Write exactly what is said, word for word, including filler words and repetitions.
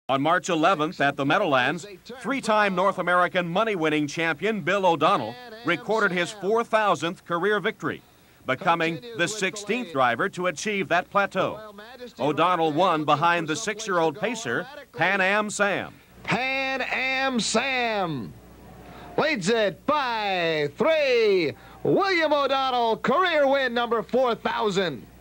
On March eleventh at the Meadowlands, three-time North American money-winning champion Bill O'Donnell recorded his four thousandth career victory, becoming the sixteenth driver to achieve that plateau. O'Donnell won behind the six-year-old pacer, Pan Am Sam. Pan Am Sam leads it by three. William O'Donnell, career win number four thousand.